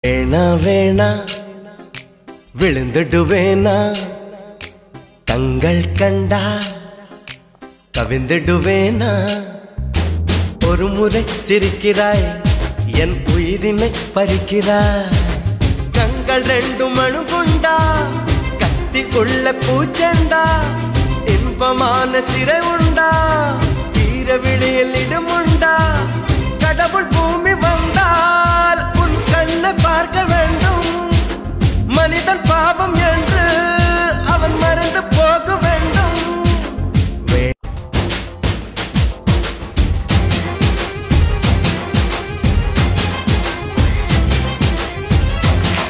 வேணா வேணா விழுந்துடுவேனா கண்கள் கண்டா கவிந்துடுவேனா ஒரு முறை சிரிக்கிறாய் என் உயிரினை பறிக்கிறாய் கண்கள் ரெண்டு மணுகுண்டா கத்தி உள்ள பூச்செண்டா இன்பமான சிறை உண்டா